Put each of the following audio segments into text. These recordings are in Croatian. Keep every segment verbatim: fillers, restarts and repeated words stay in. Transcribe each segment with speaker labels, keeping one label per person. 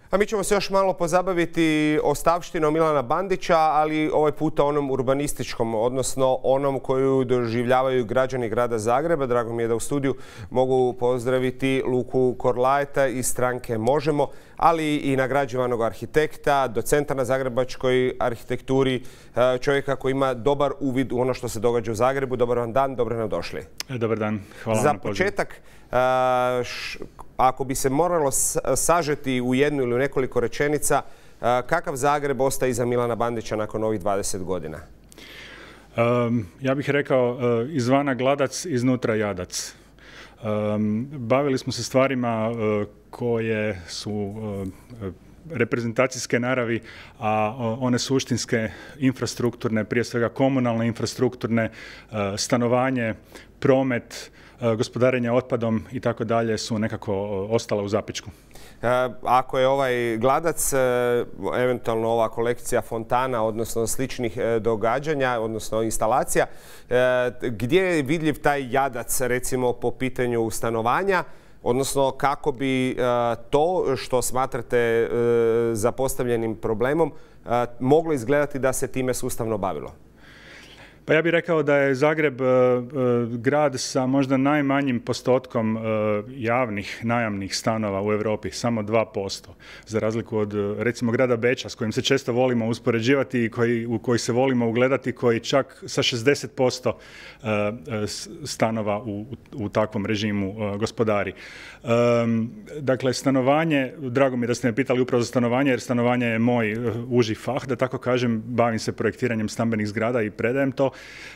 Speaker 1: A mi ćemo se još malo pozabaviti ostavštinom Milana Bandića, ali ovaj puta onom urbanističkom, odnosno onom koju doživljavaju građani grada Zagreba. Drago mi je da u studiju mogu pozdraviti Luku Korlajeta iz stranke Možemo, ali i nagrađivanog arhitekta, docenta na zagrebačkoj arhitekturi, čovjeka koji ima dobar uvid u ono što se događa u Zagrebu. Dobar vam dan, dobro nam došli.
Speaker 2: Dobar dan, hvala
Speaker 1: Za
Speaker 2: vam na pozivu.
Speaker 1: početak, ako bi se moralo sažeti u jednu ili u nekoliko rečenica, kakav Zagreb ostaje iza Milana Bandića nakon ovih dvadeset godina?
Speaker 2: Um, ja bih rekao uh, izvana gladac, iznutra jadac. Um, bavili smo se stvarima uh, koje su uh, reprezentacijske naravi, a uh, one suštinske, infrastrukturne, prije svega komunalne infrastrukturne, uh, stanovanje, promet, uh, gospodarenje otpadom i tako dalje su nekako uh, ostale u zapičku.
Speaker 1: Ako je ovaj gladac, eventualno ova kolekcija fontana, odnosno sličnih događanja, odnosno instalacija, gdje je vidljiv taj jadac, recimo, po pitanju stanovanja, odnosno kako bi to što smatrate zapostavljenim problemom moglo izgledati da se time sustavno bavilo?
Speaker 2: Pa ja bih rekao da je Zagreb uh, uh, grad sa možda najmanjim postotkom uh, javnih najamnih stanova u Europi, samo dva posto. Za razliku od uh, recimo grada Beča s kojim se često volimo uspoređivati i koji, u koji se volimo ugledati, koji čak sa šezdeset posto uh, stanova u, u, u takvom režimu uh, gospodari. Um, dakle, stanovanje, drago mi je da ste me pitali upravo za stanovanje, jer stanovanje je moj uh, uži fah, da tako kažem, bavim se projektiranjem stambenih zgrada i predajem to.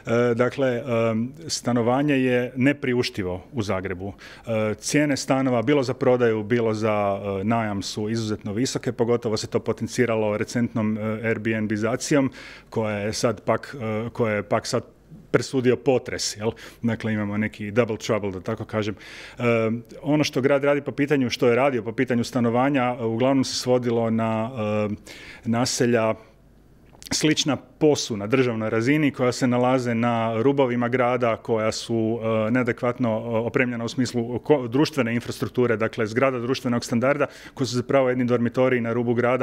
Speaker 2: Dakle, stanovanje je nepriuštivo u Zagrebu. Cijene stanova, bilo za prodaju, bilo za najam, su izuzetno visoke, pogotovo se to potenciralo recentnom Airbnb-zacijom, koja je sad pak, koja je pak sad presudio potres, jel? Dakle, imamo neki double trouble, da tako kažem. E, ono što grad radi po pitanju, što je radio po pitanju stanovanja, uglavnom se svodilo na e, naselja slična posu na državnoj razini, koja se nalaze na rubovima grada, koja su uh, neadekvatno uh, opremljena u smislu ko, društvene infrastrukture, dakle zgrada društvenog standarda, koji su zapravo jedni dormitoriji na rubu grada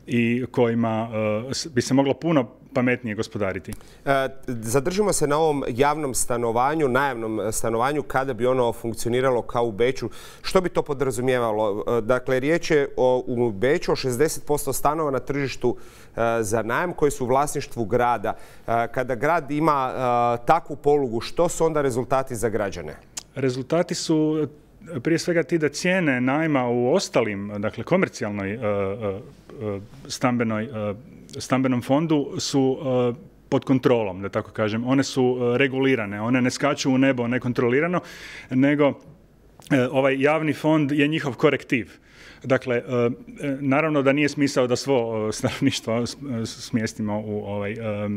Speaker 2: i kojima uh, bi se moglo puno pametnije gospodariti.
Speaker 1: E, zadržimo se na ovom javnom stanovanju, najamnom stanovanju, kada bi ono funkcioniralo kao u Beču. Što bi to podrazumijevalo? E, dakle, riječ je o, u Beču o šezdeset posto stanova na tržištu e, za najam koji su u vlasništvu grada. E, kada grad ima e, takvu polugu, što su onda rezultati za građane?
Speaker 2: Rezultati su prije svega ti da cijene najma u ostalim, dakle komercijalnoj uh, uh, stambenoj, uh, stambenom fondu su uh, pod kontrolom, da tako kažem. One su uh, regulirane, one ne skaču u nebo nekontrolirano, nego uh, ovaj javni fond je njihov korektiv. Dakle, naravno da nije smisao da svo stanovništvo smjestimo u ovaj,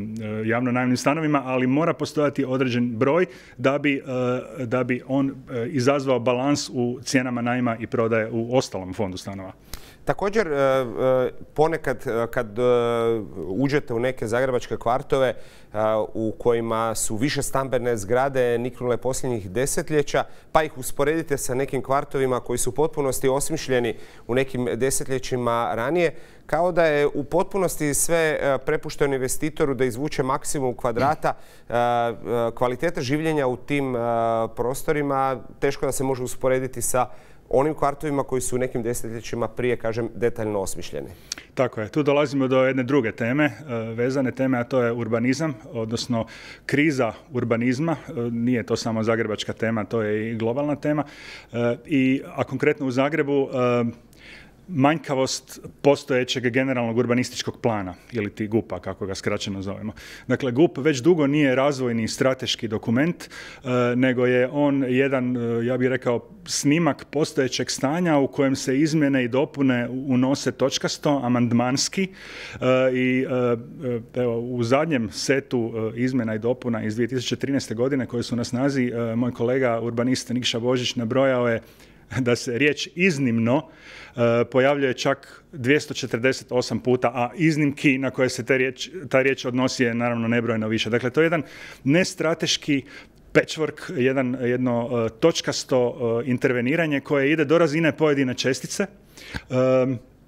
Speaker 2: javno najamnim stanovima, ali mora postojati određen broj da bi, da bi on izazvao balans u cijenama najma i prodaje u ostalom fondu stanova.
Speaker 1: Također, ponekad kad uđete u neke zagrebačke kvartove u kojima su više stambene zgrade niknule posljednjih desetljeća, pa ih usporedite sa nekim kvartovima koji su u potpunosti osmišljeni u nekim desetljećima ranije, kao da je u potpunosti sve prepušteno investitoru da izvuče maksimum kvadrata. Kvaliteta življenja u tim prostorima teško da se može usporediti sa onim kvartovima koji su u nekim desetljećima prije, kažem, detaljno osmišljeni.
Speaker 2: Tako je. Tu dolazimo do jedne druge teme, vezane teme, a to je urbanizam, odnosno kriza urbanizma. Nije to samo zagrebačka tema, to je i globalna tema. I, a konkretno u Zagrebu, manjkavost postojećeg generalnog urbanističkog plana, ili ti gupa, kako ga skraćeno zovemo. Dakle, GUP već dugo nije razvojni strateški dokument, nego je on jedan, ja bih rekao, snimak postojećeg stanja u kojem se izmjene i dopune unose točkasto, amandmanski. I evo, u zadnjem setu izmjena i dopuna iz dvije tisuće trinaeste. godine koje su na snazi, moj kolega urbanist Nikša Božić nabrojao je da se riječ iznimno uh, pojavljuje čak dvjesto četrdeset osam puta, a iznimki na koje se ta riječ, ta riječ odnosi je naravno nebrojeno više. Dakle, to je jedan nestrateški patchwork, jedan, jedno uh, točkasto uh, interveniranje koje ide do razine pojedine čestice. Um,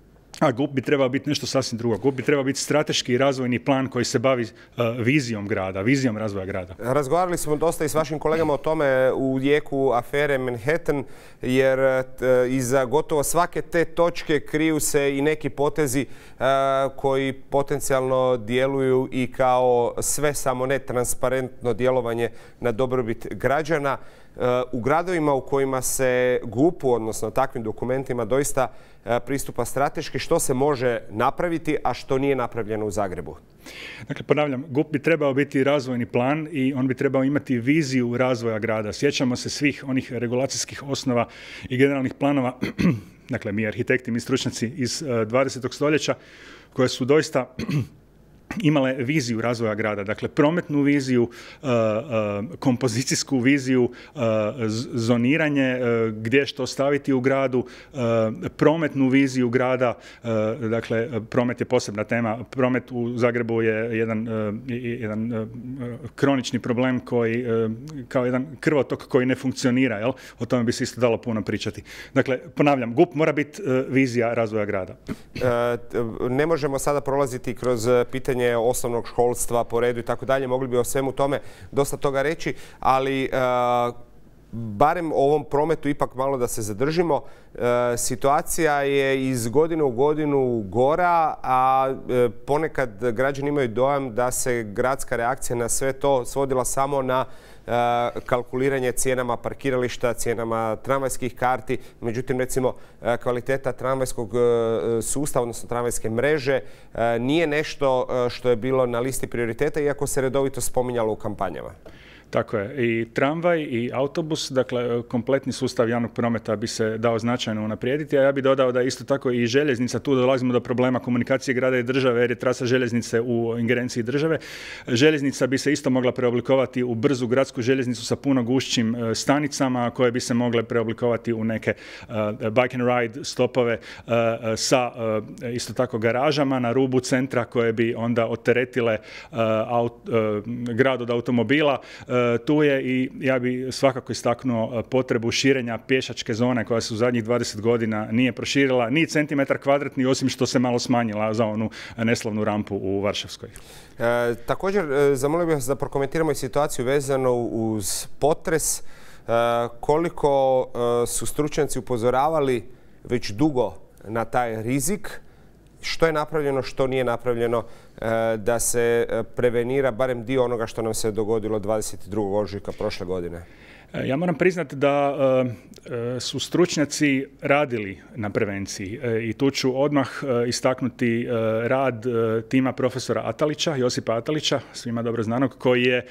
Speaker 2: A G U P bi trebao biti nešto sasvim drugo. G U P bi trebao biti strateški i razvojni plan koji se bavi uh, vizijom grada, vizijom razvoja grada.
Speaker 1: Razgovarali smo dosta i s vašim kolegama o tome u jeku afere Manhattan, jer uh, iza gotovo svake te točke kriju se i neki potezi uh, koji potencijalno djeluju i kao sve samo ne transparentno djelovanje na dobrobit građana. U gradovima u kojima se G U P-u, odnosno takvim dokumentima, doista pristupa strateški, što se može napraviti, a što nije napravljeno u Zagrebu?
Speaker 2: Dakle, ponavljam, G U P bi trebao biti razvojni plan i on bi trebao imati viziju razvoja grada. Sjećamo se svih onih regulacijskih osnova i generalnih planova, dakle mi arhitekti, mi stručnjaci iz dvadesetog stoljeća, koje su doista imale viziju razvoja grada, dakle prometnu viziju, uh, uh, kompozicijsku viziju, uh, zoniranje, uh, gdje što staviti u gradu, uh, prometnu viziju grada, uh, dakle promet je posebna tema. Promet u Zagrebu je jedan, uh, jedan uh, kronični problem koji, uh, kao jedan krvotok koji ne funkcionira, jel? O tome bi se isto dalo puno pričati. Dakle, ponavljam, G U P mora biti uh, vizija razvoja grada.
Speaker 1: Uh, ne možemo sada prolaziti kroz pitanje osnovnog školstva po redu i tako dalje. Mogli bi o svemu tome dosta toga reći, ali uh, barem o ovom prometu ipak malo da se zadržimo. Uh, situacija je iz godine u godinu gora, a uh, ponekad građani imaju dojam da se gradska reakcija na sve to svodila samo na Uh, kalkuliranje cijenama parkirališta, cijenama tramvajskih karti. Međutim, recimo, uh, kvaliteta tramvajskog uh, sustava, odnosno tramvajske mreže, uh, nije nešto uh, što je bilo na listi prioriteta, iako se redovito spominjalo u kampanjama.
Speaker 2: Tako je. I tramvaj i autobus, dakle kompletni sustav javnog prometa bi se dao značajno unaprijediti, a ja bih dodao da isto tako i željeznica, tu dolazimo do problema komunikacije grada i države jer je trasa željeznice u ingerenciji države. Željeznica bi se isto mogla preoblikovati u brzu gradsku željeznicu sa puno gušćim stanicama koje bi se mogle preoblikovati u neke uh, bike and ride stopove uh, sa uh, isto tako garažama na rubu centra koje bi onda oteretile uh, aut, uh, grad od automobila. Uh, Tu je i ja bi svakako istaknuo potrebu širenja pješačke zone koja se u zadnjih dvadeset godina nije proširila ni centimetar kvadratni, osim što se malo smanjila za onu neslavnu rampu u Varšavskoj.
Speaker 1: E, također, zamolio bih vas da prokomentiramo i situaciju vezano uz potres. E, koliko e, su stručnjaci upozoravali već dugo na taj rizik? Što je napravljeno, što nije napravljeno da se prevenira barem dio onoga što nam se dogodilo dvadeset drugog ožujka prošle godine?
Speaker 2: Ja moram priznati da su stručnjaci radili na prevenciji i tu ću odmah istaknuti rad tima profesora Atalića, Josipa Atalića, svima dobro znanog, koji je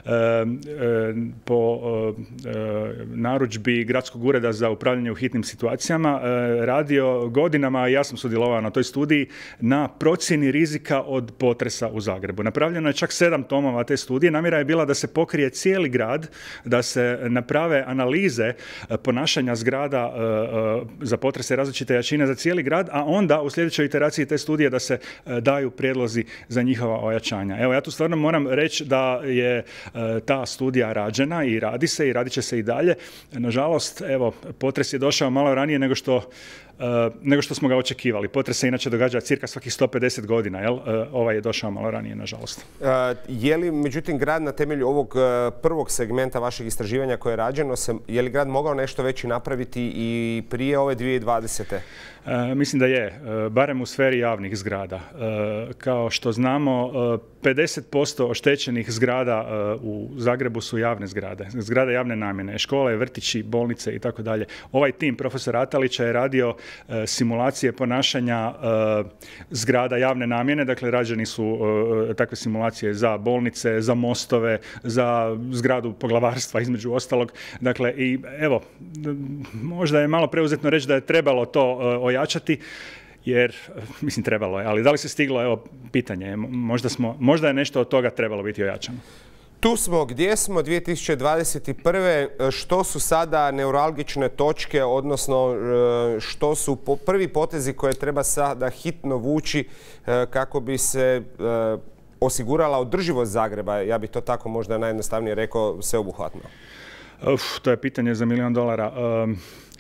Speaker 2: po narudžbi Gradskog ureda za upravljanje u hitnim situacijama radio godinama, ja sam sudjelovao na toj studiji, na procjeni rizika od potresa u Zagrebu. Napravljeno je čak sedam tomova te studije. Namjera je bila da se pokrije cijeli grad, da se naprave analize ponašanja zgrada za potrese različite jačine za cijeli grad, a onda u sljedećoj iteraciji te studije da se daju prijedlozi za njihova ojačanja. Evo, ja tu stvarno moram reći da je ta studija rađena i radi se i radit će se i dalje. Nažalost, evo, potres je došao malo ranije nego što Uh, nego što smo ga očekivali. Potres se inače događa cirka svakih sto pedeset godina, jel? Uh, ovaj je došao malo ranije, nažalost.
Speaker 1: Uh, je li, međutim, grad na temelju ovog uh, prvog segmenta vašeg istraživanja koje je rađeno, se, je li grad mogao nešto već napraviti i prije ove dvije tisuće dvadesete?
Speaker 2: Uh, mislim da je, uh, barem u sferi javnih zgrada. Uh, kao što znamo, uh, pedeset posto oštećenih zgrada uh, u Zagrebu su javne zgrade. Zgrade javne namjene, škole, vrtići, bolnice i tako dalje. Ovaj tim profesora Atalića je radio uh, simulacije ponašanja uh, zgrada javne namjene. Dakle, rađeni su uh, takve simulacije za bolnice, za mostove, za zgradu poglavarstva, između ostalog. Dakle, i evo, možda je malo preuzetno reći da je trebalo to uh, ojačati, jer, mislim, trebalo je, ali da li se stiglo, evo, pitanje je, možda, smo, možda je nešto od toga trebalo biti ojačano.
Speaker 1: Tu smo, gdje smo dvije tisuće dvadeset prve. Što su sada neuralgične točke, odnosno što su prvi potezi koje treba sada hitno vući kako bi se osigurala održivost Zagreba? Ja bih to tako možda najjednostavnije rekao, sveobuhvatno.
Speaker 2: Uf, to je pitanje za milijon dolara. Um,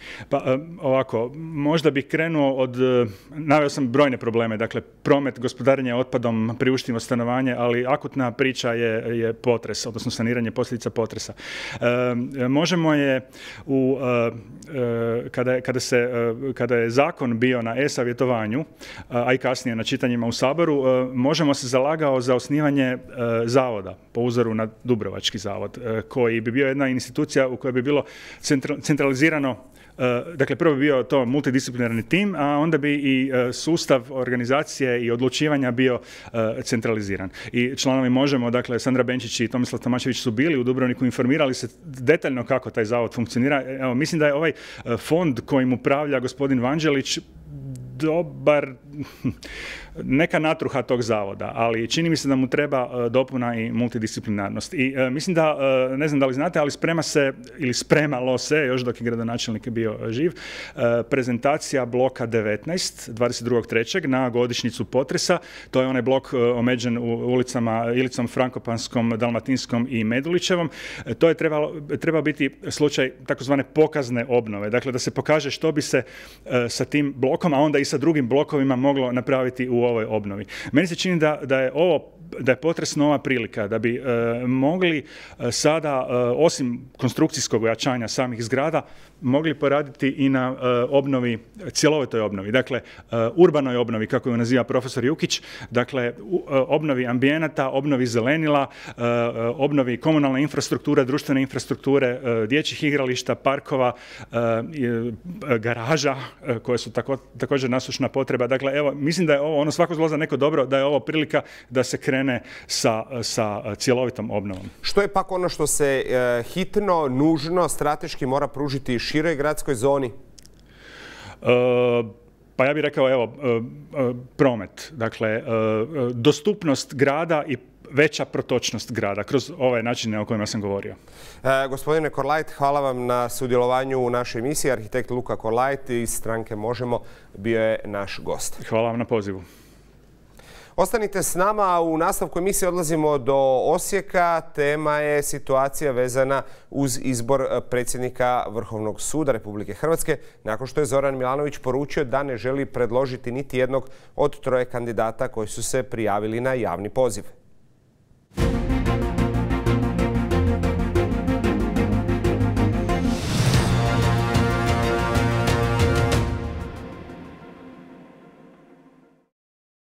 Speaker 2: Pa ovako, možda bih krenuo od, naveo sam brojne probleme, dakle promet, gospodarenje otpadom, priuštivo stanovanje, ali akutna priča je, je potres, odnosno saniranje posljedica potresa. E, možemo je, u, e, kada, je, kada, se, kada je zakon bio na e-savjetovanju, a i kasnije na čitanjima u Saboru, možemo se zalagao za osnivanje e, zavoda po uzoru na Dubrovački zavod, e, koji bi bio jedna institucija u kojoj bi bilo centralizirano. Dakle, prvo bi bio to multidisciplinarni tim, a onda bi i sustav organizacije i odlučivanja bio centraliziran. I članovi Možemo, dakle, Sandra Benčić i Tomislav Tomašević su bili u Dubrovniku, informirali se detaljno kako taj zavod funkcionira. Evo, mislim da je ovaj fond kojim upravlja gospodin Vanđelić dobar, neka natruha tog zavoda, ali čini mi se da mu treba dopuna i multidisciplinarnost. I e, mislim da, e, ne znam da li znate, ali sprema se, ili spremalo se, još dok je gradonačelnik bio živ, e, prezentacija bloka devetnaest, dvadeset drugog trećeg na godišnjicu potresa. To je onaj blok e, omeđen u ulicama Ilicom, Frankopanskom, Dalmatinskom i Medulićevom. E, to je trebalo, treba biti slučaj takozvane pokazne obnove, dakle da se pokaže što bi se e, sa tim blokom, a onda i sa drugim blokovima moglo napraviti u ovoj obnovi. Meni se čini da, da je ovo da je potres nova prilika, da bi e, mogli e, sada, e, osim konstrukcijskog ojačanja samih zgrada, mogli poraditi i na e, obnovi, cjelovitoj obnovi, dakle, e, urbanoj obnovi, kako ju naziva profesor Jukić, dakle, u, e, obnovi ambijenata, obnovi zelenila, e, obnovi komunalne infrastrukture, društvene infrastrukture, e, dječjih igrališta, parkova, e, e, garaža, e, koje su tako, također nasušna potreba. Dakle, evo, mislim da je ovo, ono svako zlo za neko dobro, da je ovo prilika da se krene Sa, sa cjelovitom obnovom.
Speaker 1: Što je pak ono što se e, hitno, nužno, strateški mora pružiti široj gradskoj zoni?
Speaker 2: E, pa ja bih rekao, evo, e, promet. Dakle, e, dostupnost grada i veća protočnost grada kroz ove načine o kojima sam govorio.
Speaker 1: E, gospodine Korlajt, hvala vam na sudjelovanju u našoj emisiji. Arhitekt Luka Korlajt iz stranke Možemo bio je naš gost.
Speaker 2: Hvala vam na pozivu.
Speaker 1: Ostanite s nama, u nastavku emisije odlazimo do Osijeka. Tema je situacija vezana uz izbor predsjednika Vrhovnog suda Republike Hrvatske, nakon što je Zoran Milanović poručio da ne želi predložiti niti jednog od troje kandidata koji su se prijavili na javni poziv.